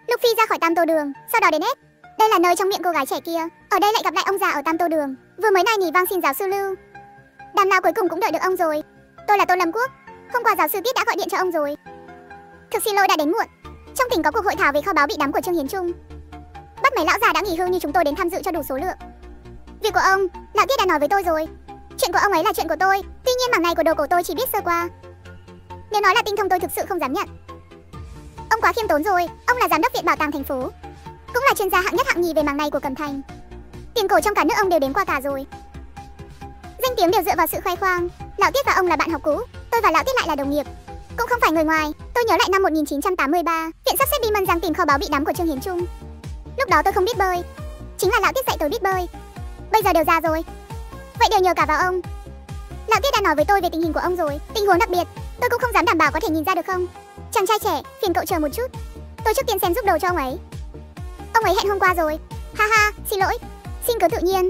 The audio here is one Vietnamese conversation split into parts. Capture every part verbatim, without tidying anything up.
Luffy ra khỏi Tam Tô Đường, sau đó đến ép. Đây là nơi trong miệng cô gái trẻ kia. Ở đây lại gặp lại ông già ở Tam Tô Đường. Vừa mới này nhỉ vang xin giáo sư Lưu. Đàm nào cuối cùng cũng đợi được ông rồi. Tôi là Tôn Lâm Quốc. Hôm qua giáo sư Tiết đã gọi điện cho ông rồi. Thực xin lỗi đã đến muộn. Trong tỉnh có cuộc hội thảo về kho báu bị đắm của Trương Hiến Trung. Bắt mấy lão già đã nghỉ hưu như chúng tôi đến tham dự cho đủ số lượng. Việc của ông, lão Tiết đã nói với tôi rồi. Chuyện của ông ấy là chuyện của tôi. Tuy nhiên mảng này của đồ cổ tôi chỉ biết sơ qua. Nếu nói là tinh thông tôi thực sự không dám nhận. Ông quá khiêm tốn rồi. Ông là giám đốc viện bảo tàng thành phố, cũng là chuyên gia hạng nhất hạng nhì về mảng này của Cẩm Thành. Tiền cổ trong cả nước ông đều đến qua cả rồi. Danh tiếng đều dựa vào sự khoe khoang. Lão Tiết và ông là bạn học cũ. Tôi và lão Tiết lại là đồng nghiệp, cũng không phải người ngoài. Tôi nhớ lại năm một nghìn chín trăm tám mươi ba, viện sắp xếp đi Mân Giang tìm kho báu bị đắm của Trương Hiến Trung. Lúc đó tôi không biết bơi, chính là lão Tiết dạy tôi biết bơi. Bây giờ đều già rồi, vậy đều nhờ cả vào ông. Lão Tiết đã nói với tôi về tình hình của ông rồi. Tình huống đặc biệt, tôi cũng không dám đảm bảo có thể nhìn ra được không. Chàng trai trẻ, phiền cậu chờ một chút. Tôi trước tiên xem giúp đồ cho ông ấy. Ông ấy hẹn hôm qua rồi. Ha ha, xin lỗi. Xin cứ tự nhiên.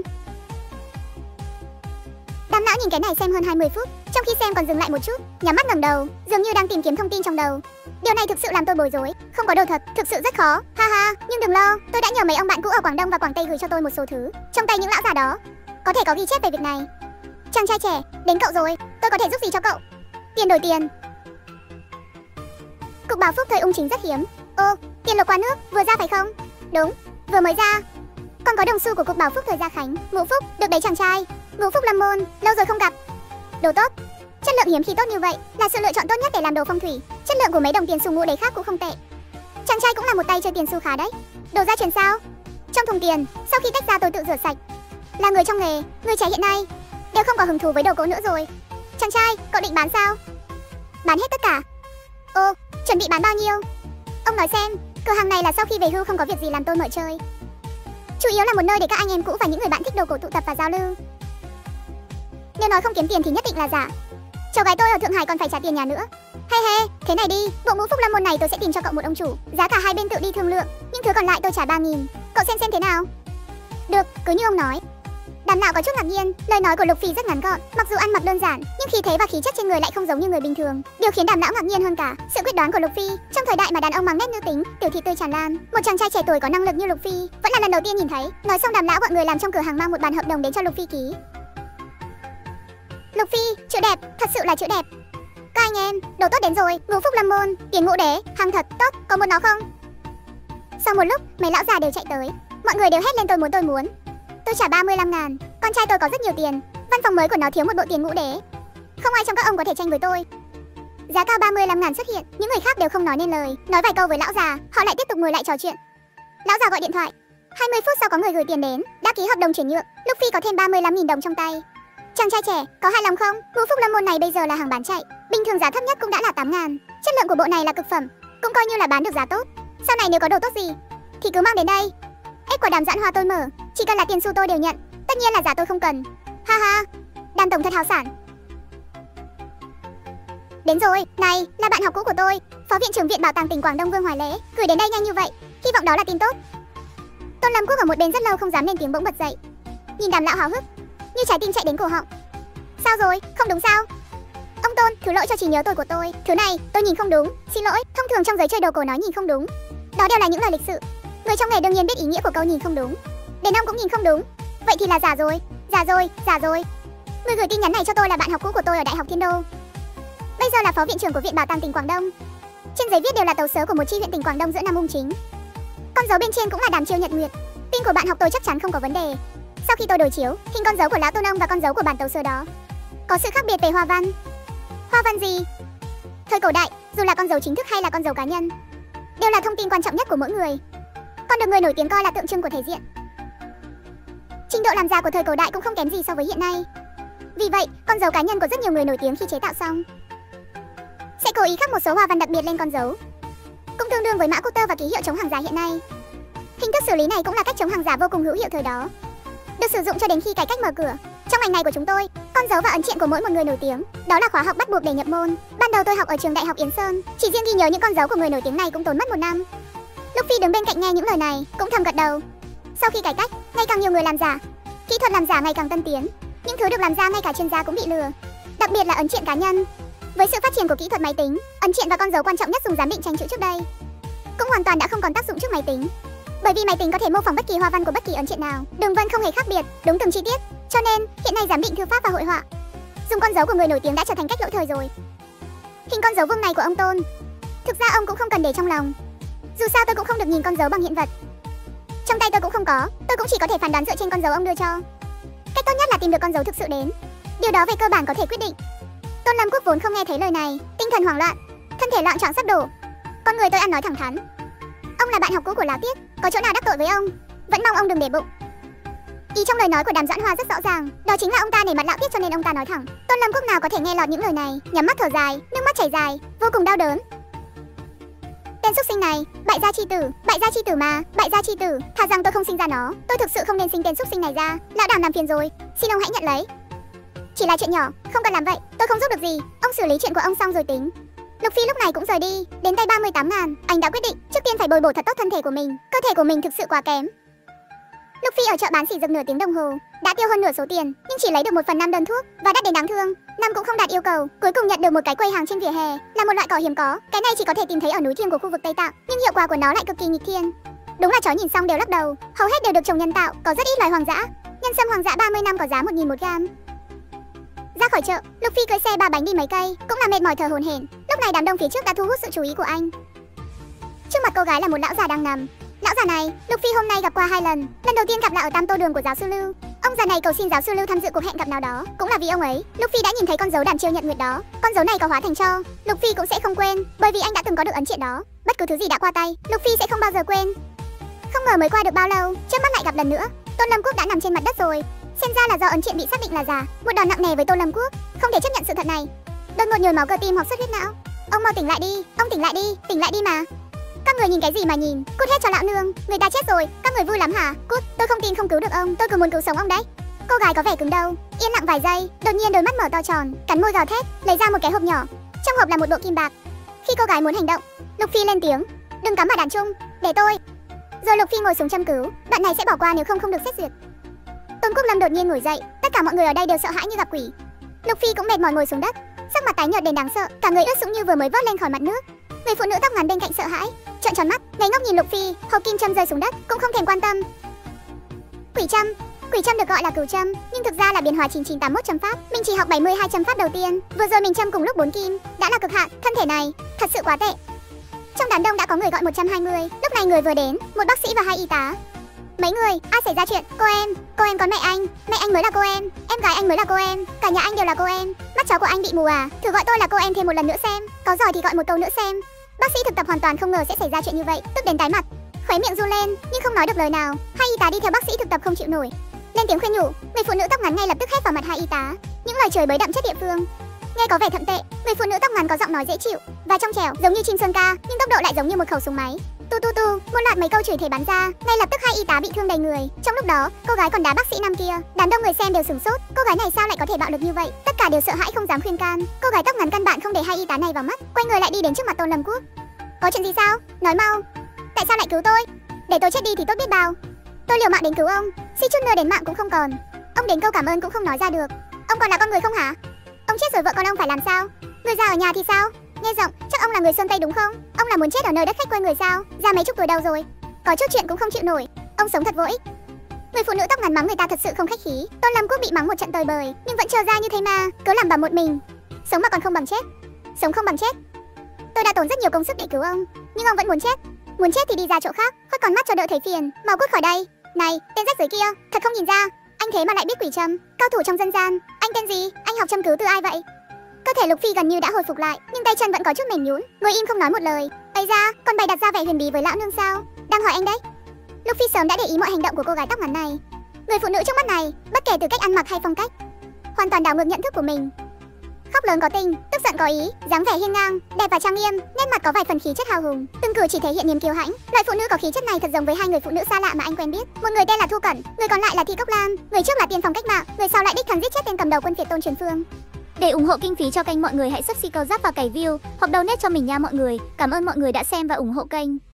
Đám não nhìn cái này xem hơn hai mươi phút, trong khi xem còn dừng lại một chút, nhắm mắt ngẩng đầu, dường như đang tìm kiếm thông tin trong đầu. Điều này thực sự làm tôi bối rối. Không có đồ thật, thực sự rất khó. Ha ha, nhưng đừng lo, tôi đã nhờ mấy ông bạn cũ ở Quảng Đông và Quảng Tây gửi cho tôi một số thứ trong tay những lão già đó. Có thể có ghi chép về việc này. Chàng trai trẻ, đến cậu rồi. Tôi có thể giúp gì cho cậu? Tiền đổi tiền. Cục bảo phúc thời ung chính rất hiếm. Ô, tiền lộc qua nước, vừa ra phải không? Đúng, vừa mới ra. Còn có đồng xu của cục bảo phúc thời Gia Khánh. Ngũ phúc, được đấy chàng trai. Ngũ phúc Lâm Môn, lâu rồi không gặp. Đồ tốt. Chất lượng hiếm khi tốt như vậy là sự lựa chọn tốt nhất để làm đồ phong thủy. Chất lượng của mấy đồng tiền xu ngũ đấy khác cũng không tệ. Chàng trai cũng là một tay chơi tiền xu khá đấy. Đồ gia truyền sao? Trong thùng tiền, sau khi tách ra tôi tự rửa sạch. Là người trong nghề, người trẻ hiện nay đều không có hứng thú với đồ cổ nữa rồi. Chàng trai, cậu định bán sao? Bán hết tất cả. Ô, chuẩn bị bán bao nhiêu? Ông nói xem, cửa hàng này là sau khi về hưu không có việc gì làm tôi mở chơi. Chủ yếu là một nơi để các anh em cũ và những người bạn thích đồ cổ tụ tập và giao lưu. Nếu nói không kiếm tiền thì nhất định là giả. Cháu gái tôi ở Thượng Hải còn phải trả tiền nhà nữa. He he, thế này đi, bộ ngũ phúc lâm môn này tôi sẽ tìm cho cậu một ông chủ. Giá cả hai bên tự đi thương lượng, những thứ còn lại tôi trả ba nghìn. Cậu xem xem thế nào? Được, cứ như ông nói. Đàm Nạo có chút ngạc nhiên, lời nói của Lục Phi rất ngắn gọn, mặc dù ăn mặc đơn giản, nhưng khí thế và khí chất trên người lại không giống như người bình thường. Điều khiến Đàm Nạo ngạc nhiên hơn cả, sự quyết đoán của Lục Phi. Trong thời đại mà đàn ông mang nét nữ tính, tiểu thị tươi tràn lan, một chàng trai trẻ tuổi có năng lực như Lục Phi, vẫn là lần đầu tiên nhìn thấy. Nói xong Đàm Nạo gọi người làm trong cửa hàng mang một bản hợp đồng đến cho Lục Phi ký. Lục Phi, chữ đẹp, thật sự là chữ đẹp. Các anh em, đồ tốt đến rồi, ngũ phúc lâm môn, tiền ngũ đế, hàng thật, tốt, có muốn nó không? Sau một lúc, mấy lão già đều chạy tới, mọi người đều hét lên tôi muốn tôi muốn. Tôi trả ba mươi lăm ngàn, con trai tôi có rất nhiều tiền, văn phòng mới của nó thiếu một bộ tiền ngũ đế. Không ai trong các ông có thể tranh với tôi. Giá cao ba mươi lăm ngàn xuất hiện, những người khác đều không nói nên lời, nói vài câu với lão già, họ lại tiếp tục ngồi lại trò chuyện. Lão già gọi điện thoại, hai mươi phút sau có người gửi tiền đến, đã ký hợp đồng chuyển nhượng, Lục Phi có thêm ba mươi lăm nghìn đồng trong tay. Chàng trai trẻ, có hài lòng không? Ngũ phúc lâm môn này bây giờ là hàng bán chạy, bình thường giá thấp nhất cũng đã là tám ngàn. Chất lượng của bộ này là cực phẩm, cũng coi như là bán được giá tốt. Sau này nếu có đồ tốt gì thì cứ mang đến đây. Ép của Đàm Dãn Hoa tôi mở, chỉ cần là tiền xu tôi đều nhận, tất nhiên là giá tôi không cần. Ha ha, Đàm tổng thật hào sản. Đến rồi, này, là bạn học cũ của tôi, phó viện trưởng viện bảo tàng tỉnh Quảng Đông Vương Hoài Lễ, gửi đến đây nhanh như vậy, hy vọng đó là tin tốt. Tôn Lâm Quốc ở một bên rất lâu không dám lên tiếng bỗng bật dậy, nhìn Đàm Lão háo hức, như trái tim chạy đến cổ họng. Sao rồi, không đúng sao? Ông Tôn, thứ lỗi cho trí nhớ tôi của tôi, thứ này tôi nhìn không đúng, xin lỗi. Thông thường trong giới chơi đồ cổ nói nhìn không đúng, đó đều là những lời lịch sự. Người trong nghề đương nhiên biết ý nghĩa của câu nhìn không đúng. Đến ông cũng nhìn không đúng, vậy thì là giả rồi, giả rồi, giả rồi. Người gửi tin nhắn này cho tôi là bạn học cũ của tôi ở Đại học Thiên Đô, bây giờ là phó viện trưởng của viện bảo tàng tỉnh Quảng Đông. Trên giấy viết đều là tấu sớ của một chi huyện tỉnh Quảng Đông giữa Nam Ung Chính. Con dấu bên trên cũng là Đàm Chiêu Nhật Nguyệt. Tin của bạn học tôi chắc chắn không có vấn đề. Sau khi tôi đối chiếu, hình con dấu của lão Tôn ông và con dấu của bản tấu sớ đó có sự khác biệt về hoa văn. Hoa văn gì? Thời cổ đại, dù là con dấu chính thức hay là con dấu cá nhân, đều là thông tin quan trọng nhất của mỗi người, còn được người nổi tiếng coi là tượng trưng của thể diện. Trình độ làm giả của thời cổ đại cũng không kém gì so với hiện nay. Vì vậy, con dấu cá nhân của rất nhiều người nổi tiếng khi chế tạo xong sẽ cố ý khắc một số hoa văn đặc biệt lên con dấu, cũng tương đương với mã code và ký hiệu chống hàng giả hiện nay. Hình thức xử lý này cũng là cách chống hàng giả vô cùng hữu hiệu thời đó, được sử dụng cho đến khi cải cách mở cửa. Trong ngành này của chúng tôi, con dấu và ấn triện của mỗi một người nổi tiếng, đó là khóa học bắt buộc để nhập môn. Ban đầu tôi học ở trường Đại học Yến Sơn, chỉ riêng ghi nhớ những con dấu của người nổi tiếng này cũng tốn mất một năm. Lục Phi đứng bên cạnh nghe những lời này, cũng thầm gật đầu. Sau khi cải cách, ngày càng nhiều người làm giả, kỹ thuật làm giả ngày càng tân tiến, những thứ được làm ra ngay cả chuyên gia cũng bị lừa, đặc biệt là ấn triện cá nhân. Với sự phát triển của kỹ thuật máy tính, ấn triện và con dấu quan trọng nhất dùng giám định tranh chữ trước đây cũng hoàn toàn đã không còn tác dụng trước máy tính. Bởi vì máy tính có thể mô phỏng bất kỳ hoa văn của bất kỳ ấn truyện nào, đường vân không hề khác biệt, đúng từng chi tiết. Cho nên, hiện nay giám định thư pháp và hội họa dùng con dấu của người nổi tiếng đã trở thành cách lỗi thời rồi. Hình con dấu vuông này của ông Tôn, thực ra ông cũng không cần để trong lòng. Dù sao tôi cũng không được nhìn con dấu bằng hiện vật. Trong tay tôi cũng không có, tôi cũng chỉ có thể phán đoán dựa trên con dấu ông đưa cho. Cách tốt nhất là tìm được con dấu thực sự đến. Điều đó về cơ bản có thể quyết định. Tôn Lâm Quốc vốn không nghe thấy lời này, tinh thần hoảng loạn, thân thể loạn choạng sắp đổ. Con người tôi ăn nói thẳng thắn. Ông là bạn học cũ của Lão Tiết, có chỗ nào đắc tội với ông, vẫn mong ông đừng để bụng. Ý trong lời nói của Đàm Doãn Hoa rất rõ ràng, đó chính là ông ta nể mặt Lão Tiết cho nên ông ta nói thẳng. Tôn Lâm Quốc nào có thể nghe lọt những lời này, nhắm mắt thở dài, nước mắt chảy dài, vô cùng đau đớn. Tên xuất sinh này, bại gia chi tử, bại gia chi tử mà, bại gia chi tử, thà rằng tôi không sinh ra nó, tôi thực sự không nên sinh tên xuất sinh này ra. Lão Đàm làm phiền rồi, xin ông hãy nhận lấy. Chỉ là chuyện nhỏ, không cần làm vậy, tôi không giúp được gì, ông xử lý chuyện của ông xong rồi tính. Lục Phi lúc này cũng rời đi, đến tay ba mươi tám ngàn, anh đã quyết định trước tiên phải bồi bổ thật tốt thân thể của mình, cơ thể của mình thực sự quá kém. Lục Phi ở chợ bán xỉ dược nửa tiếng đồng hồ, đã tiêu hơn nửa số tiền, nhưng chỉ lấy được một phần năm đơn thuốc và đắt đến đáng thương, năm cũng không đạt yêu cầu, cuối cùng nhận được một cái quầy hàng trên vỉa hè, là một loại cỏ hiếm có, cái này chỉ có thể tìm thấy ở núi thiêng của khu vực Tây Tạng, nhưng hiệu quả của nó lại cực kỳ nghịch thiên. Đúng là chó nhìn xong đều lắc đầu, hầu hết đều được trồng nhân tạo, có rất ít loài hoang dã. Nhân sâm hoang dã ba mươi năm có giá một nghìn một gam. Ra khỏi chợ, Lục Phi cưỡi xe ba bánh đi mấy cây, cũng là mệt mỏi thở hổn hển. Lúc này đám đông phía trước đã thu hút sự chú ý của anh. Trước mặt cô gái là một lão già đang nằm. Lão già này, Lục Phi hôm nay gặp qua hai lần. Lần đầu tiên gặp là ở Tam Tô Đường của giáo sư Lưu. Ông già này cầu xin giáo sư Lưu tham dự cuộc hẹn gặp nào đó, cũng là vì ông ấy. Lục Phi đã nhìn thấy con dấu Đàm Chiêu Nhận Nguyệt đó. Con dấu này có hóa thành tro, Lục Phi cũng sẽ không quên, bởi vì anh đã từng có được ấn triện đó. Bất cứ thứ gì đã qua tay, Lục Phi sẽ không bao giờ quên. Không ngờ mới qua được bao lâu, trước mắt lại gặp lần nữa. Tôn Lâm Quốc đã nằm trên mặt đất rồi. Xem ra là do ấn triện bị xác định là giả, một đòn nặng nề với Tôn Lâm Quốc, không thể chấp nhận sự thật này. Đột ngột nhồi máu cơ tim hoặc xuất huyết não. Ông mau tỉnh lại đi, ông tỉnh lại đi, tỉnh lại đi mà. Các người nhìn cái gì mà nhìn, cút hết cho lão nương, người ta chết rồi, các người vui lắm hả? Cút, tôi không tin không cứu được ông, tôi cứ muốn cứu sống ông đấy. Cô gái có vẻ cứng đầu, yên lặng vài giây, đột nhiên đôi mắt mở to tròn, cắn môi gào thét, lấy ra một cái hộp nhỏ, trong hộp là một bộ kim bạc. Khi cô gái muốn hành động, Lục Phi lên tiếng, đừng cắm vào đàn chung, để tôi. Rồi Lục Phi ngồi xuống châm cứu, đoạn này sẽ bỏ qua nếu không không được xét duyệt. Tôn Quốc Lâm đột nhiên ngồi dậy, tất cả mọi người ở đây đều sợ hãi như gặp quỷ. Lục Phi cũng mệt mỏi ngồi xuống đất, sắc mặt tái nhợt đến đáng sợ, cả người ướt sũng như vừa mới vớt lên khỏi mặt nước. Người phụ nữ tóc ngắn bên cạnh sợ hãi, trợn tròn mắt, ngây ngốc nhìn Lục Phi, hộp kim châm rơi xuống đất, cũng không thèm quan tâm. Quỷ châm, quỷ châm được gọi là cửu châm, nhưng thực ra là biến hóa chín chín tám mốt châm pháp. Mình chỉ học bảy mươi hai châm pháp đầu tiên, vừa rồi mình châm cùng lúc bốn kim, đã là cực hạn, thân thể này thật sự quá tệ. Trong đám đông đã có người gọi một trăm hai mươi, lúc này người vừa đến, một bác sĩ và hai y tá. Mấy người, ai xảy ra chuyện? Cô em, cô em có mẹ anh, mẹ anh mới là cô em, em gái anh mới là cô em, cả nhà anh đều là cô em. Mắt cháu của anh bị mù à? Thử gọi tôi là cô em thêm một lần nữa xem, có giỏi thì gọi một câu nữa xem. Bác sĩ thực tập hoàn toàn không ngờ sẽ xảy ra chuyện như vậy, tức đến tái mặt, khóe miệng run lên, nhưng không nói được lời nào. Hai y tá đi theo bác sĩ thực tập không chịu nổi, lên tiếng khuyên nhủ. Người phụ nữ tóc ngắn ngay lập tức hét vào mặt hai y tá, những lời chửi bới đậm chất địa phương, nghe có vẻ thậm tệ. Người phụ nữ tóc ngắn có giọng nói dễ chịu và trong trẻo, giống như chim sơn ca, nhưng tốc độ lại giống như một khẩu súng máy. Tu tu tu, một loạt mấy câu chửi thề bắn ra, ngay lập tức hai y tá bị thương đầy người. Trong lúc đó, cô gái còn đá bác sĩ nam kia, đám đông người xem đều sửng sốt, cô gái này sao lại có thể bạo lực như vậy? Tất cả đều sợ hãi không dám khuyên can. Cô gái tóc ngắn căn bản không để hai y tá này vào mắt, quay người lại đi đến trước mặt Tôn Lâm Quốc. Có chuyện gì sao? Nói mau. Tại sao lại cứu tôi? Để tôi chết đi thì tốt biết bao. Tôi liều mạng đến cứu ông, suýt chút nữa đến mạng cũng không còn. Ông đến câu cảm ơn cũng không nói ra được. Ông còn là con người không hả? Ông chết rồi vợ con ông phải làm sao? Người già ở nhà thì sao? Nghe giọng, chắc ông là người Sơn Tây đúng không? Ông là muốn chết ở nơi đất khách quê người sao? Già mấy chục tuổi đầu rồi, có chút chuyện cũng không chịu nổi. Ông sống thật vô ích. Người phụ nữ tóc ngắn mắng người ta thật sự không khách khí. Tôn Lâm Quốc bị mắng một trận tơi bời, nhưng vẫn trơ ra như thế mà, cứ làm bầm một mình. Sống mà còn không bằng chết, sống không bằng chết. Tôi đã tốn rất nhiều công sức để cứu ông, nhưng ông vẫn muốn chết. Muốn chết thì đi ra chỗ khác, khuất con mắt cho đỡ thấy phiền. Mau cút khỏi đây. Này, tên rách rưởi kia, thật không nhìn ra, anh thế mà lại biết quỷ châm, cao thủ trong dân gian. Anh tên gì? Anh học châm cứu từ ai vậy? Cơ thể Lục Phi gần như đã hồi phục lại, nhưng tay chân vẫn có chút mềm nhũn, ngồi im không nói một lời. Ây da, còn bày đặt ra vẻ huyền bí với lão nương sao? Đang hỏi anh đấy. Lục Phi sớm đã để ý mọi hành động của cô gái tóc ngắn này. Người phụ nữ trước mắt này, bất kể từ cách ăn mặc hay phong cách, hoàn toàn đảo ngược nhận thức của mình. Khóc lớn có tình, tức giận có ý, dáng vẻ hiên ngang, đẹp và trang nghiêm, nét mặt có vài phần khí chất hào hùng, từng cử chỉ thể hiện niềm kiêu hãnh. Loại phụ nữ có khí chất này thật giống với hai người phụ nữ xa lạ mà anh quen biết. Một người tên là Thu Cẩn, người còn lại là Thi Cốc Lam. Người trước là tiên phong cách mạng, người sau lại đích thân giết chết tên cầm đầu quân phiệt Tôn Truyền Phương. Để ủng hộ kinh phí cho kênh mọi người hãy subscribe và cày view hoặc donate cho mình nha mọi người. Cảm ơn mọi người đã xem và ủng hộ kênh.